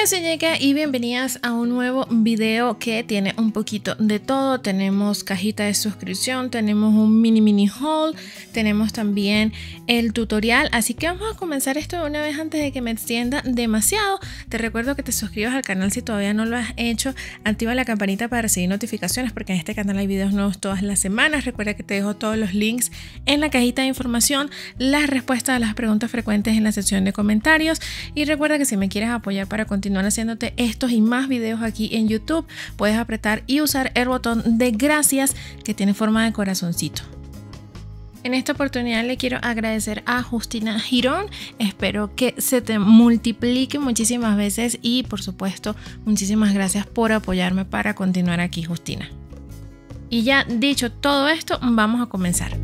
Hola, soy Yeka y bienvenidas a un nuevo video que tiene un poquito de todo. Tenemos cajita de suscripción, tenemos un mini haul, tenemos también el tutorial, así que vamos a comenzar esto de una vez antes de que me extienda demasiado. Te recuerdo que te suscribas al canal si todavía no lo has hecho, activa la campanita para recibir notificaciones porque en este canal hay videos nuevos todas las semanas. Recuerda que te dejo todos los links en la cajita de información, las respuestas a las preguntas frecuentes en la sección de comentarios, y recuerda que si me quieres apoyar para continuar haciéndote estos y más videos aquí en YouTube, puedes apretar y usar el botón de gracias que tiene forma de corazoncito. En esta oportunidad le quiero agradecer a Justina Girón. Espero que se te multiplique muchísimas veces y por supuesto muchísimas gracias por apoyarme para continuar aquí, Justina. Y ya dicho todo esto, vamos a comenzar.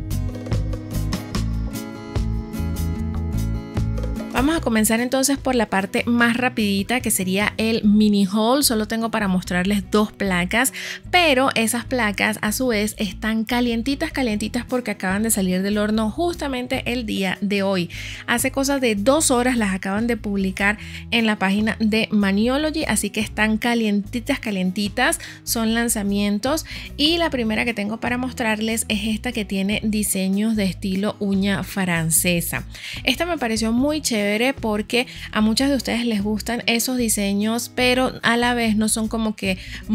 Vamos a comenzar entonces por la parte más rapidita, que sería el mini haul. Solo tengo para mostrarles dos placas, pero esas placas a su vez están calientitas porque acaban de salir del horno justamente el día de hoy. Hace cosa de 2 horas las acaban de publicar en la página de Maniology, así que están calientitas, son lanzamientos. Y la primera que tengo para mostrarles es esta, que tiene diseños de estilo uña francesa. Esta me pareció muy chévere porque a muchas de ustedes les gustan esos diseños, pero a la vez no son como que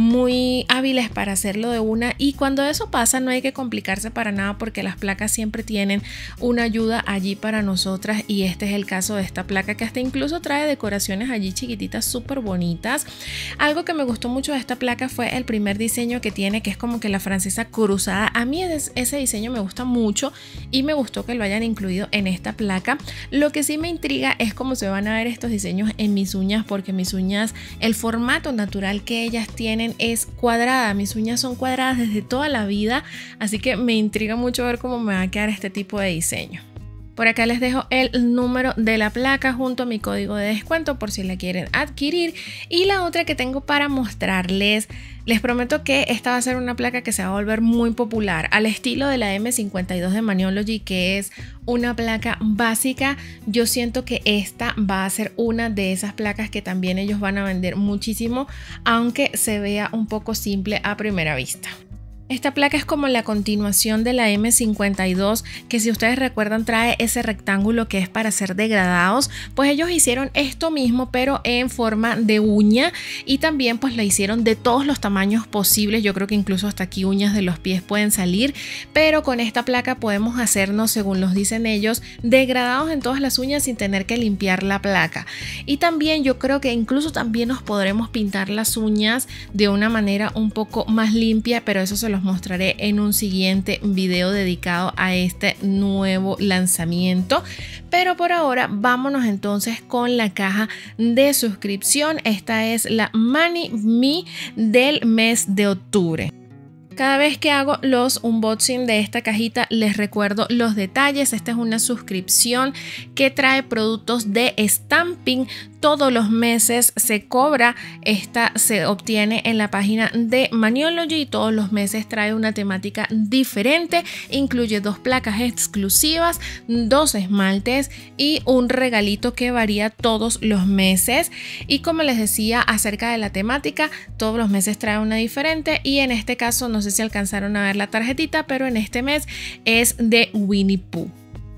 muy hábiles para hacerlo de una, y cuando eso pasa no hay que complicarse para nada porque las placas siempre tienen una ayuda allí para nosotras, y este es el caso de esta placa, que hasta incluso trae decoraciones allí chiquititas súper bonitas. Algo que me gustó mucho de esta placa fue el primer diseño que tiene, que es como que la francesa cruzada. A mí ese diseño me gusta mucho y me gustó que lo hayan incluido en esta placa. Lo que sí me intriga es cómo se van a ver estos diseños en mis uñas, porque mis uñas, el formato natural que ellas tienen es cuadrada. Mis uñas son cuadradas desde toda la vida, así que me intriga mucho ver cómo me va a quedar este tipo de diseño. Por acá les dejo el número de la placa junto a mi código de descuento por si la quieren adquirir. Y la otra que tengo para mostrarles, les prometo que esta va a ser una placa que se va a volver muy popular, al estilo de la M52 de Maniology, que es una placa básica. Yo siento que esta va a ser una de esas placas que también ellos van a vender muchísimo, aunque se vea un poco simple a primera vista. Esta placa es como la continuación de la M52, que si ustedes recuerdan trae ese rectángulo que es para hacer degradados. Pues ellos hicieron esto mismo pero en forma de uña, y también pues la hicieron de todos los tamaños posibles. Yo creo que incluso hasta aquí uñas de los pies pueden salir, pero con esta placa podemos hacernos, según los dicen ellos, degradados en todas las uñas sin tener que limpiar la placa. Y también yo creo que incluso también nos podremos pintar las uñas de una manera un poco más limpia, pero eso se los mostraré en un siguiente video dedicado a este nuevo lanzamiento. Pero por ahora vámonos entonces con la caja de suscripción. Esta es la Mani Me del mes de octubre. Cada vez que hago los unboxing de esta cajita les recuerdo los detalles. Esta es una suscripción que trae productos de stamping. Todos los meses se cobra. Esta se obtiene en la página de Maniology y todos los meses trae una temática diferente. Incluye 2 placas exclusivas, 2 esmaltes y un regalito que varía todos los meses. Y como les decía acerca de la temática, todos los meses trae una diferente, y en este caso no sé si alcanzaron a ver la tarjetita, pero en este mes es de Winnie Pooh.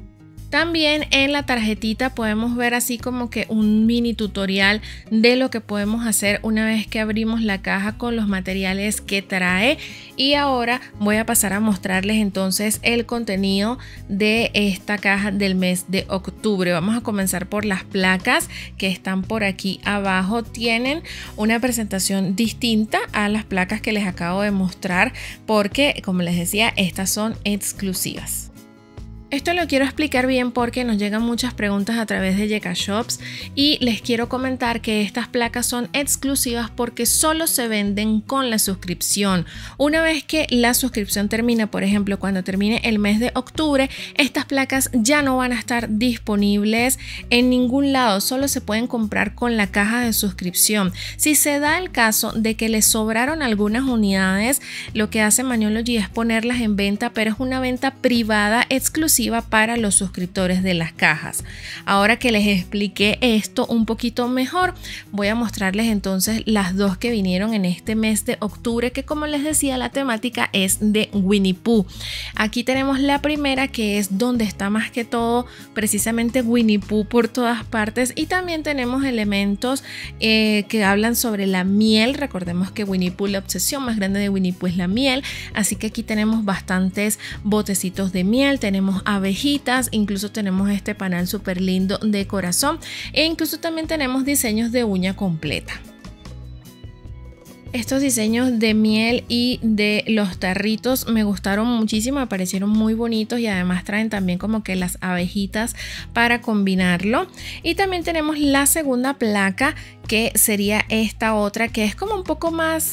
También en la tarjetita podemos ver así como que un mini tutorial de lo que podemos hacer una vez que abrimos la caja con los materiales que trae. Y ahora voy a pasar a mostrarles entonces el contenido de esta caja del mes de octubre. Vamos a comenzar por las placas que están por aquí abajo. Tienen una presentación distinta a las placas que les acabo de mostrar porque, como les decía, estas son exclusivas. Esto lo quiero explicar bien porque nos llegan muchas preguntas a través de Yeka Shops, y les quiero comentar que estas placas son exclusivas porque solo se venden con la suscripción. Una vez que la suscripción termina, por ejemplo cuando termine el mes de octubre, estas placas ya no van a estar disponibles en ningún lado, solo se pueden comprar con la caja de suscripción. Si se da el caso de que les sobraron algunas unidades, lo que hace Maniology es ponerlas en venta, pero es una venta privada exclusiva exclusiva para los suscriptores de las cajas. Ahora que les expliqué esto un poquito mejor, voy a mostrarles entonces las dos que vinieron en este mes de octubre, que como les decía, la temática es de Winnie Pooh. Aquí tenemos la primera, que es donde está más que todo precisamente Winnie Pooh por todas partes, y también tenemos elementos que hablan sobre la miel. Recordemos que Winnie Pooh, la obsesión más grande de Winnie Pooh es la miel, así que aquí tenemos bastantes botecitos de miel, tenemos abejitas, incluso tenemos este panal súper lindo de corazón, e incluso también tenemos diseños de uña completa. Estos diseños de miel y de los tarritos me gustaron muchísimo, me parecieron muy bonitos, y además traen también como que las abejitas para combinarlo. Y también tenemos la segunda placa, que sería esta otra, que es como un poco más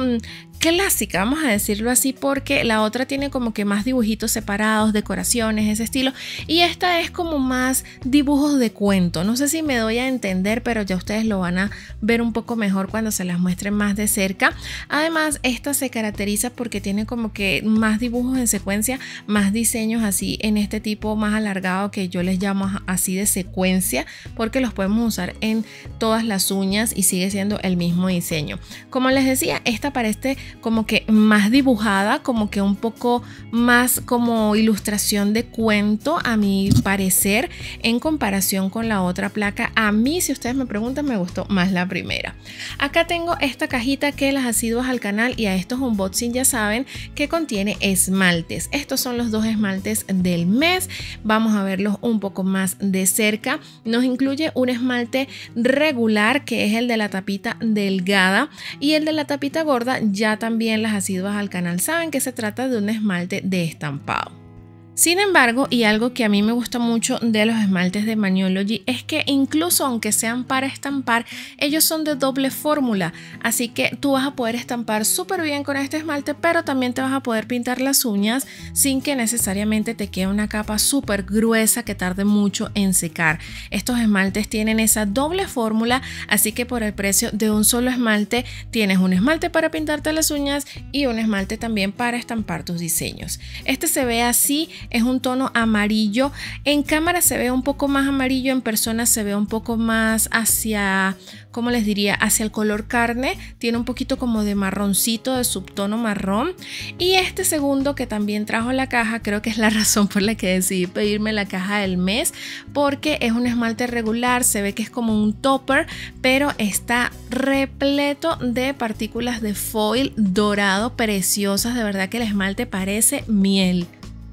clásica, vamos a decirlo así, porque la otra tiene como que más dibujitos separados, decoraciones, ese estilo, y esta es como más dibujos de cuento. No sé si me doy a entender, pero ya ustedes lo van a ver un poco mejor cuando se las muestre más de cerca. Además, esta se caracteriza porque tiene como que más dibujos en secuencia, más diseños así en este tipo más alargado, que yo les llamo así de secuencia, porque los podemos usar en todas las uñas y sigue siendo el mismo diseño. Como les decía, esta parece como que más dibujada, como que un poco más como ilustración de cuento, a mi parecer, en comparación con la otra placa. A mí, si ustedes me preguntan, me gustó más la primera. Acá tengo esta cajita que las asiduas al canal y a estos unboxing ya saben que contiene esmaltes. Estos son los dos esmaltes del mes. Vamos a verlos un poco más de cerca. Nos incluye un esmalte regular, que es el de la tapita delgada, y el de la tapita gorda ya también las asiduas al canal saben que se trata de un esmalte de estampado. Sin embargo, y algo que a mí me gusta mucho de los esmaltes de Maniology es que incluso aunque sean para estampar, ellos son de doble fórmula, así que tú vas a poder estampar súper bien con este esmalte, pero también te vas a poder pintar las uñas sin que necesariamente te quede una capa súper gruesa que tarde mucho en secar. Estos esmaltes tienen esa doble fórmula, así que por el precio de un solo esmalte tienes un esmalte para pintarte las uñas y un esmalte también para estampar tus diseños. Este se ve así. Es un tono amarillo, en cámara se ve un poco más amarillo, en persona se ve un poco más hacia, ¿cómo les diría?, hacia el color carne, tiene un poquito como de marroncito, de subtono marrón. Y este segundo que también trajo la caja, creo que es la razón por la que decidí pedirme la caja del mes, porque es un esmalte regular, se ve que es como un topper, pero está repleto de partículas de foil dorado preciosas, de verdad que el esmalte parece miel.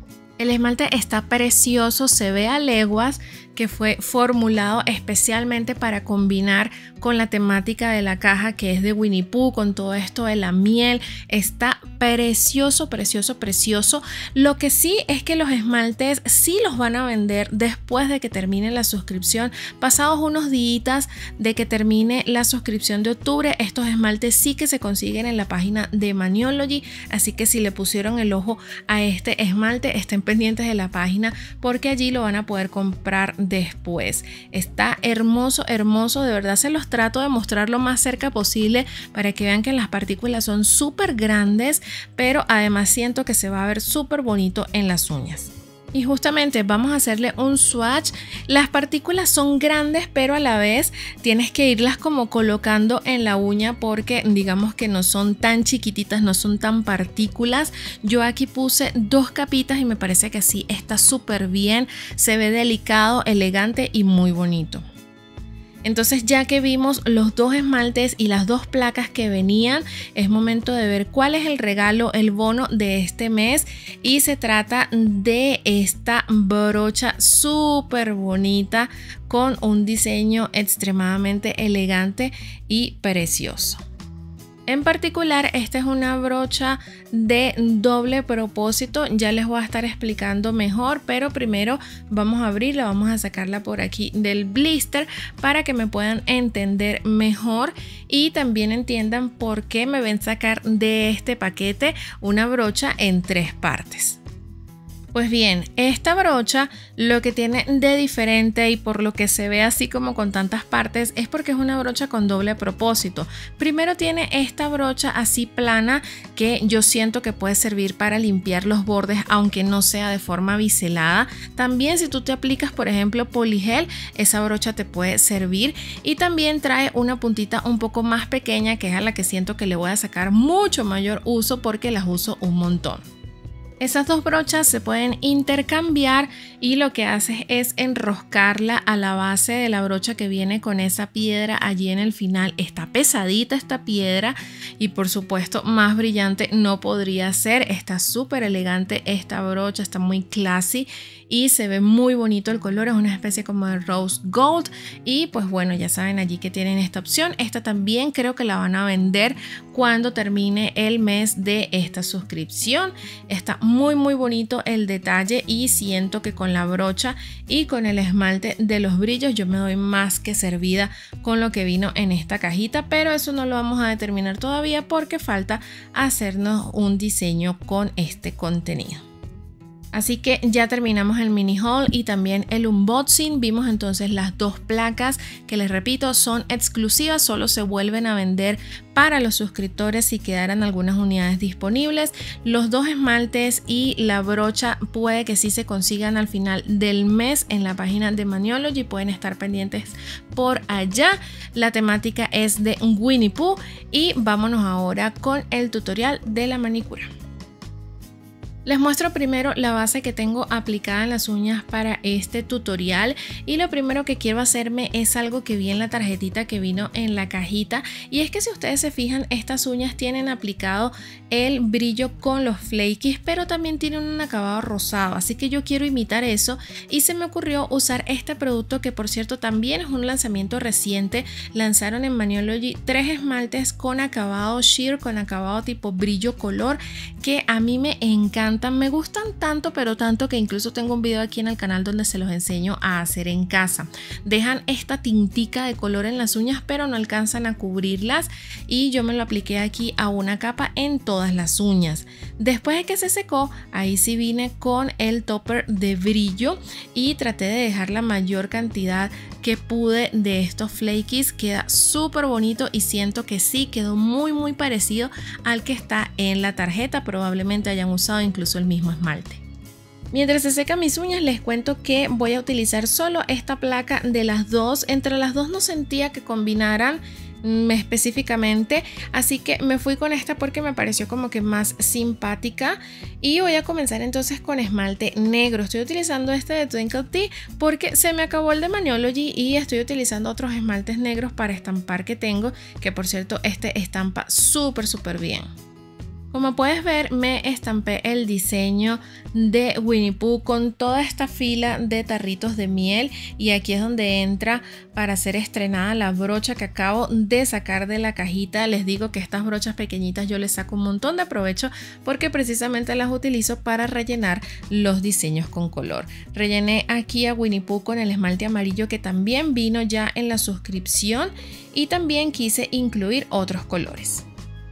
El esmalte está precioso, se ve a leguas que fue formulado especialmente para combinar con la temática de la caja, que es de Winnie Pooh, con todo esto de la miel. Está precioso, precioso, precioso. Lo que sí es que los esmaltes sí los van a vender después de que termine la suscripción, pasados unos días de que termine la suscripción de octubre. Estos esmaltes sí que se consiguen en la página de Maniology, así que si le pusieron el ojo a este esmalte, estén pendientes de la página porque allí lo van a poder comprar después. Está hermoso, hermoso, de verdad se los trato de mostrar lo más cerca posible para que vean que las partículas son súper grandes, pero además siento que se va a ver súper bonito en las uñas. Y justamente vamos a hacerle un swatch. Las partículas son grandes, pero a la vez tienes que irlas como colocando en la uña porque digamos que no son tan chiquititas, no son tan partículas. Yo aquí puse 2 capitas y me parece que así está súper bien. Se ve delicado, elegante y muy bonito. Entonces, ya que vimos los 2 esmaltes y las 2 placas que venían, es momento de ver cuál es el regalo, el bono de este mes, y se trata de esta brocha súper bonita con un diseño extremadamente elegante y precioso. En particular, esta es una brocha de doble propósito, ya les voy a estar explicando mejor, pero primero vamos a abrirla, vamos a sacarla por aquí del blister para que me puedan entender mejor y también entiendan por qué me ven sacar de este paquete una brocha en 3 partes. Pues bien, esta brocha lo que tiene de diferente y por lo que se ve así como con tantas partes es porque es una brocha con doble propósito. Primero tiene esta brocha así plana que yo siento que puede servir para limpiar los bordes aunque no sea de forma biselada. También si tú te aplicas por ejemplo poligel, esa brocha te puede servir, y también trae una puntita un poco más pequeña que es a la que siento que le voy a sacar mucho mayor uso porque las uso un montón. Esas dos brochas se pueden intercambiar y lo que haces es enroscarla a la base de la brocha que viene con esa piedra allí en el final. Está pesadita esta piedra y por supuesto más brillante no podría ser. Está súper elegante esta brocha, está muy classy y se ve muy bonito el color. Es una especie como de rose gold y pues bueno, ya saben allí que tienen esta opción. Esta también creo que la van a vender cuando termine el mes de esta suscripción. Está muy bonito el detalle y siento que con la brocha y con el esmalte de los brillos yo me doy más que servida con lo que vino en esta cajita, pero eso no lo vamos a determinar todavía porque falta hacernos un diseño con este contenido. Así que ya terminamos el mini haul y también el unboxing. Vimos entonces las dos placas que les repito son exclusivas, solo se vuelven a vender para los suscriptores si quedaran algunas unidades disponibles. Los dos esmaltes y la brocha puede que sí se consigan al final del mes en la página de Maniology, pueden estar pendientes por allá. La temática es de Winnie Pooh y vámonos ahora con el tutorial de la manicura. Les muestro primero la base que tengo aplicada en las uñas para este tutorial y lo primero que quiero hacerme es algo que vi en la tarjetita que vino en la cajita, y es que si ustedes se fijan estas uñas tienen aplicado el brillo con los flakies pero también tienen un acabado rosado, así que yo quiero imitar eso y se me ocurrió usar este producto que por cierto también es un lanzamiento reciente. Lanzaron en Maniology 3 esmaltes con acabado sheer, con acabado tipo brillo color que a mí me encantan. Me gustan tanto, pero tanto que incluso tengo un video aquí en el canal donde se los enseño a hacer en casa. Dejan esta tintica de color en las uñas pero no alcanzan a cubrirlas y yo me lo apliqué aquí a una capa en todas las uñas. Después de que se secó, ahí sí vine con el topper de brillo y traté de dejar la mayor cantidad que pude de estos flakies. Queda súper bonito y siento que sí quedó muy parecido al que está en la tarjeta. Probablemente hayan usado incluso el mismo esmalte. Mientras se secan mis uñas les cuento que voy a utilizar solo esta placa de las dos. Entre las dos no sentía que combinaran específicamente, así que me fui con esta porque me pareció como que más simpática y voy a comenzar entonces con esmalte negro. Estoy utilizando este de Twinkle Tea porque se me acabó el de Maniology y estoy utilizando otros esmaltes negros para estampar que tengo, que por cierto este estampa súper bien. Como puedes ver, me estampé el diseño de Winnie Pooh con toda esta fila de tarritos de miel y aquí es donde entra para ser estrenada la brocha que acabo de sacar de la cajita. Les digo que estas brochas pequeñitas yo les saco un montón de provecho porque precisamente las utilizo para rellenar los diseños con color. Rellené aquí a Winnie Pooh con el esmalte amarillo que también vino ya en la suscripción y también quise incluir otros colores.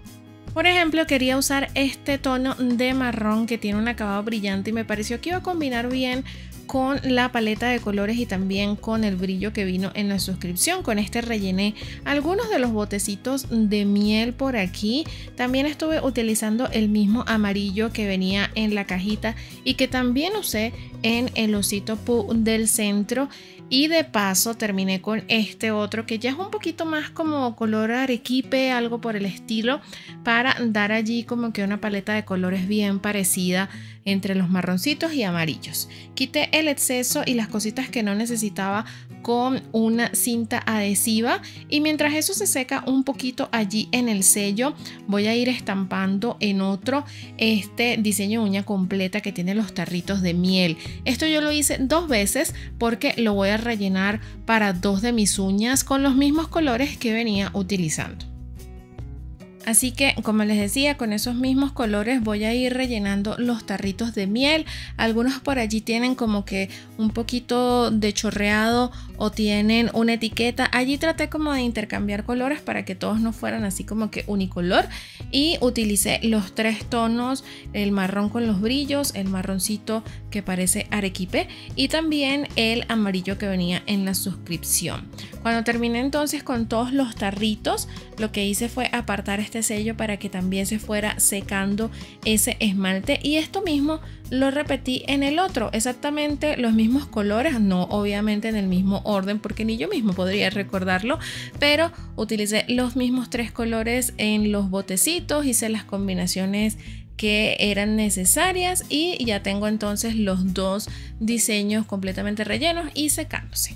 Por ejemplo, quería usar este tono de marrón que tiene un acabado brillante y me pareció que iba a combinar bien con la paleta de colores y también con el brillo que vino en la suscripción. Con este rellené algunos de los botecitos de miel por aquí. También estuve utilizando el mismo amarillo que venía en la cajita y que también usé en el osito Pooh del centro. Y de paso terminé con este otro que ya es un poquito más como color arequipe, algo por el estilo, para dar allí como que una paleta de colores bien parecida entre los marroncitos y amarillos. Quité el exceso y las cositas que no necesitaba con una cinta adhesiva y mientras eso se seca un poquito allí en el sello voy a ir estampando en otro este diseño de uña completa que tiene los tarritos de miel. Esto yo lo hice 2 veces porque lo voy a rellenar para 2 de mis uñas con los mismos colores que venía utilizando. Así que, como les decía, con esos mismos colores voy a ir rellenando los tarritos de miel. Algunos por allí tienen como que un poquito de chorreado o tienen una etiqueta. Allí traté como de intercambiar colores para que todos no fueran así como que unicolor. Y utilicé los 3 tonos, el marrón con los brillos, el marroncito que parece arequipe y también el amarillo que venía en la suscripción. Cuando terminé entonces con todos los tarritos, lo que hice fue apartar este sello para que también se fuera secando ese esmalte, y esto mismo lo repetí en el otro, exactamente los mismos colores, no obviamente en el mismo orden porque ni yo mismo podría recordarlo, pero utilicé los mismos 3 colores en los botecitos, hice las combinaciones que eran necesarias y ya tengo entonces los 2 diseños completamente rellenos y secándose.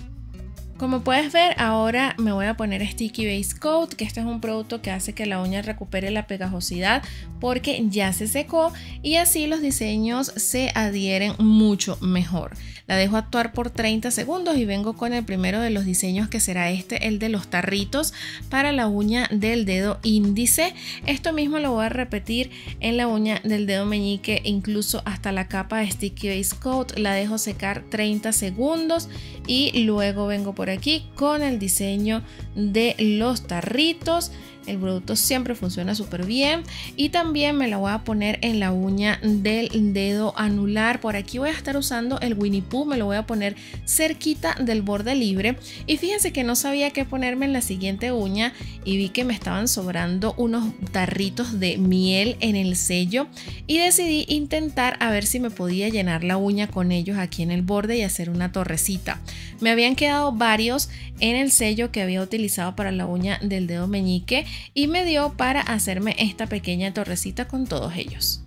Como puedes ver, ahora me voy a poner Sticky Base Coat, que este es un producto que hace que la uña recupere la pegajosidad porque ya se secó y así los diseños se adhieren mucho mejor. La dejo actuar por 30 segundos y vengo con el primero de los diseños, que será este, el de los tarritos para la uña del dedo índice. Esto mismo lo voy a repetir en la uña del dedo meñique, incluso hasta la capa de Sticky Base Coat. La dejo secar 30 segundos y luego vengo por aquí con el diseño de los tarritos. El producto siempre funciona súper bien y también me la voy a poner en la uña del dedo anular. Por aquí voy a estar usando el Winnie Pooh, me lo voy a poner cerquita del borde libre y fíjense que no sabía qué ponerme en la siguiente uña y vi que me estaban sobrando unos tarritos de miel en el sello y decidí intentar a ver si me podía llenar la uña con ellos aquí en el borde y hacer una torrecita. Me habían quedado varios en el sello que había utilizado para la uña del dedo meñique y me dio para hacerme esta pequeña torrecita con todos ellos.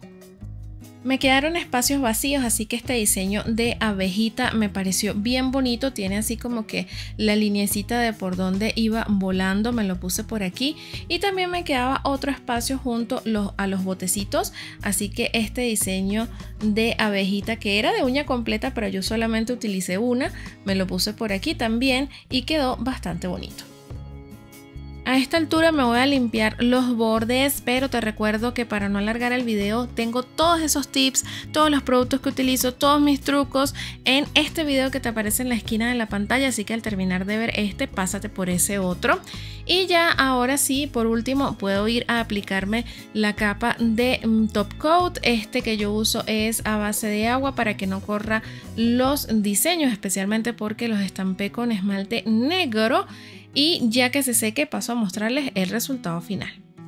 Me quedaron espacios vacíos, así que este diseño de abejita me pareció bien bonito. Tiene así como que la lineecita de por donde iba volando, me lo puse por aquí y también me quedaba otro espacio junto a los botecitos, así que este diseño de abejita, que era de uña completa pero yo solamente utilicé una, me lo puse por aquí también y quedó bastante bonito. A esta altura me voy a limpiar los bordes, pero te recuerdo que para no alargar el video tengo todos esos tips, todos los productos que utilizo, todos mis trucos en este video que te aparece en la esquina de la pantalla, así que al terminar de ver este, pásate por ese otro. Y ya ahora sí, por último, puedo ir a aplicarme la capa de Top Coat. Este que yo uso es a base de agua para que no corra los diseños, especialmente porque los estampé con esmalte negro. Y ya que se seque, paso a mostrarles el resultado final.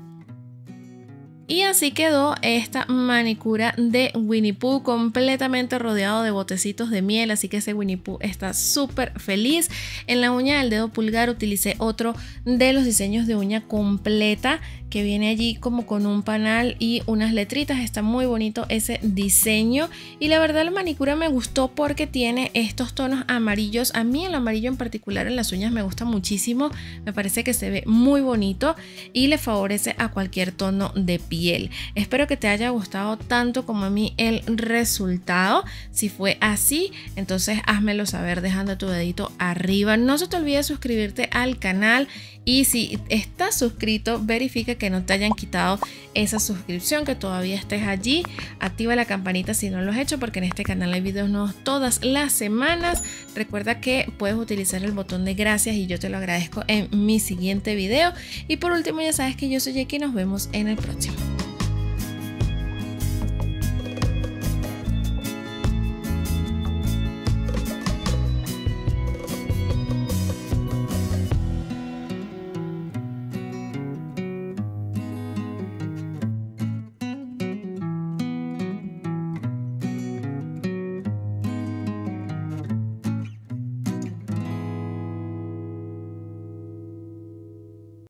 Y así quedó esta manicura de Winnie Pooh, completamente rodeado de botecitos de miel, así que ese Winnie Pooh está súper feliz. En la uña del dedo pulgar utilicé otro de los diseños de uña completa que viene allí como con un panal y unas letritas. Está muy bonito ese diseño y la verdad la manicura me gustó porque tiene estos tonos amarillos. A mí el amarillo en particular en las uñas me gusta muchísimo, me parece que se ve muy bonito y le favorece a cualquier tono de piel. Espero que te haya gustado tanto como a mí el resultado. Si fue así, entonces házmelo saber dejando tu dedito arriba. No se te olvide suscribirte al canal y si estás suscrito, verifica que no te hayan quitado esa suscripción, que todavía estés allí. Activa la campanita si no lo has hecho, porque en este canal hay videos nuevos todas las semanas. Recuerda que puedes utilizar el botón de gracias y yo te lo agradezco en mi siguiente video. Y por último, ya sabes que yo soy Jackie y nos vemos en el próximo.